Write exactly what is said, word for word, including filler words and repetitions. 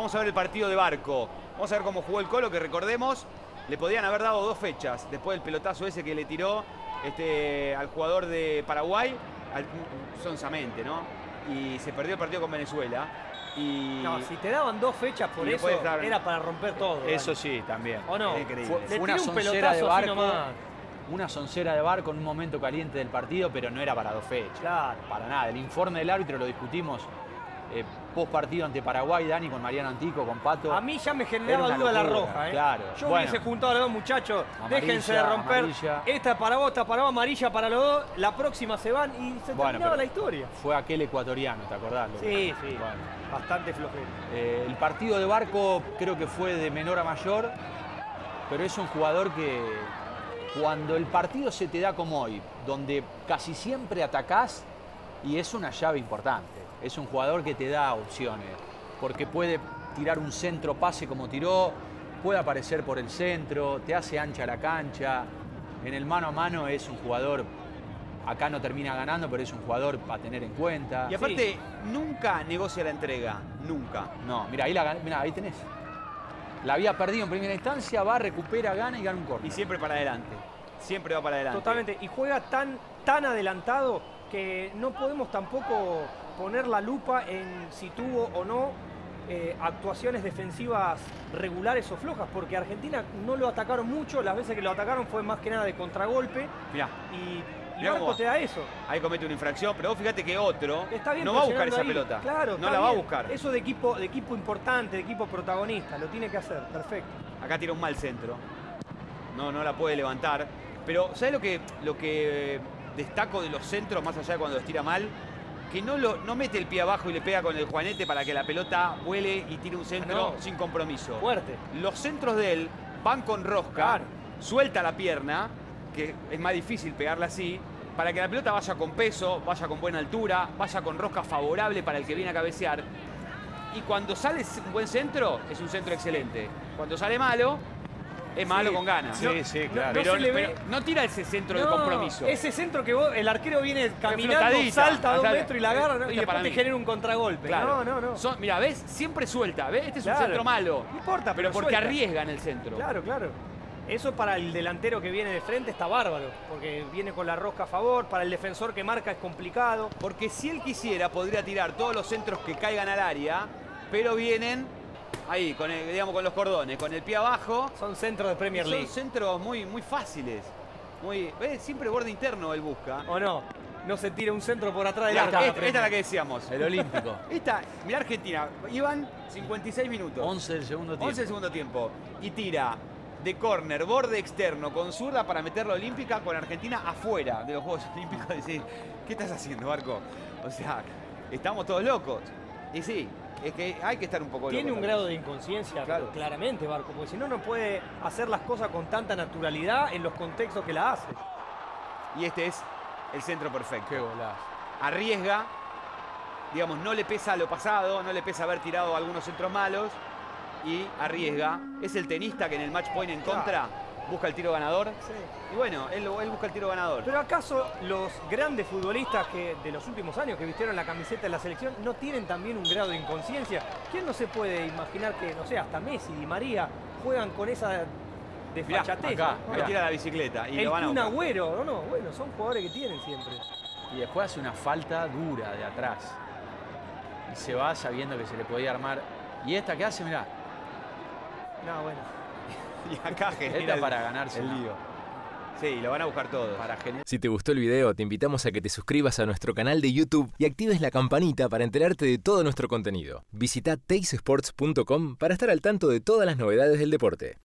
Vamos a ver el partido de Barco. Vamos a ver cómo jugó el Colo, que recordemos, le podían haber dado dos fechas después del pelotazo ese que le tiró este, al jugador de Paraguay, al, sonsamente, ¿no? Y se perdió el partido con Venezuela. Y... No, si te daban dos fechas por eso, dar... era para romper todo. Eso ¿vale? Sí, también. ¿O no? Increíble. Fue, fue una soncera de Barco. Una soncera de Barco en un momento caliente del partido, pero no era para dos fechas. Claro. Para nada. El informe del árbitro lo discutimos eh, post partido ante Paraguay, Dani, con Mariano Antico, con Pato. A mí ya me generaba duda la roja, ¿eh? Claro. Yo bueno, hubiese juntado a los dos muchachos, amarilla, déjense de romper. Amarilla. Esta para vos, esta para vos, amarilla para los dos. La próxima se van y se bueno, terminaba la historia. Fue aquel ecuatoriano, ¿te acordás? Sí, sí. Bueno. Bastante flojero. Eh, el partido de Barco creo que fue de menor a mayor, pero es un jugador que cuando el partido se te da como hoy, donde casi siempre atacás y es una llave importante, es un jugador que te da opciones, porque puede tirar un centro pase como tiró, puede aparecer por el centro, te hace ancha la cancha, en el mano a mano es un jugador, acá no termina ganando, pero es un jugador a tener en cuenta. Y aparte, sí, nunca negocia la entrega, nunca. No, mira, ahí, la, mira, ahí tenés. La había perdido en primera instancia, va, recupera, gana y gana un corte. Y siempre para adelante. Siempre va para adelante. Totalmente. Y juega tan, tan adelantado que no podemos tampoco poner la lupa en si tuvo o no eh, actuaciones defensivas regulares o flojas, porque Argentina no lo atacaron mucho. Las veces que lo atacaron fue más que nada de contragolpe. Mirá. Y, y Barco te da eso. Ahí comete una infracción, pero vos fíjate que otro Está bien, no va a buscar esa ahí. pelota. Claro, no la va a buscar. Eso de equipo, de equipo importante, de equipo protagonista, lo tiene que hacer, perfecto. Acá tira un mal centro. No, no la puede levantar. Pero, ¿sabes lo que, lo que destaco de los centros, más allá de cuando los tira mal? Que no, lo, no mete el pie abajo y le pega con el juanete para que la pelota vuele y tire un centro no. sin compromiso. Fuerte. Los centros de él van con rosca, claro. suelta la pierna, que es más difícil pegarla así, para que la pelota vaya con peso, vaya con buena altura, vaya con rosca favorable para el que viene a cabecear. Y cuando sale un buen centro, es un centro excelente. Cuando sale malo, es malo sí, con ganas. Sí, no, sí, claro. No, pero, no, pero no tira ese centro no, de compromiso. Ese centro que vos, el arquero viene caminando, salta a dos metros y la agarra ¿no? y después te genera un contragolpe. Claro. No, no, no. Son, mira, ¿ves? Siempre suelta. ¿Ves? Este es claro. un centro malo. No importa, pero, pero porque suelta. arriesga en el centro. Claro, claro. Eso para el delantero que viene de frente está bárbaro, porque viene con la rosca a favor. Para el defensor que marca es complicado. Porque si él quisiera, podría tirar todos los centros que caigan al área, pero vienen ahí, con el, digamos, con los cordones, con el pie abajo. Son centros de Premier League. Son centros muy, muy fáciles. Muy, ¿ves? Siempre borde interno él busca. ¿O no? No se tira un centro por atrás del arco. Esta, esta, esta es la que decíamos. El olímpico. Esta, mirá Argentina. Iban cincuenta y seis minutos. once del segundo tiempo. once del segundo tiempo. Y tira de córner, borde externo, con zurda para meter la olímpica con Argentina afuera de los Juegos Olímpicos. Decir, ¿qué estás haciendo, Barco? O sea, estamos todos locos. Y sí, es que hay que estar un poco Tiene loco un también. grado de inconsciencia, claro. claramente, Barco, porque si no, no puede hacer las cosas con tanta naturalidad en los contextos que la hace. Y este es el centro perfecto. Qué golazo. Arriesga, digamos, no le pesa lo pasado, no le pesa haber tirado algunos centros malos y arriesga. Es el tenista que en el match point en contra busca el tiro ganador. Sí. Y bueno, él, él busca el tiro ganador. Pero ¿acaso los grandes futbolistas que de los últimos años que vistieron la camiseta de la selección no tienen también un grado de inconsciencia? ¿Quién no se puede imaginar que, no sé, hasta Messi y María juegan con esa desfachatez? Mirá, acá, ¿no? me tira la bicicleta y el lo van a Kun buscar. Agüero, no, no, bueno, son jugadores que tienen siempre. Y después hace una falta dura de atrás. Y se va sabiendo que se le podía armar. Y esta que hace, mirá. No, bueno. Y acá genera Esta el, para ganarse el lío. Sí, lo van a buscar todos. Para generar... Si te gustó el video, te invitamos a que te suscribas a nuestro canal de YouTube y actives la campanita para enterarte de todo nuestro contenido. Visita teis sports punto com para estar al tanto de todas las novedades del deporte.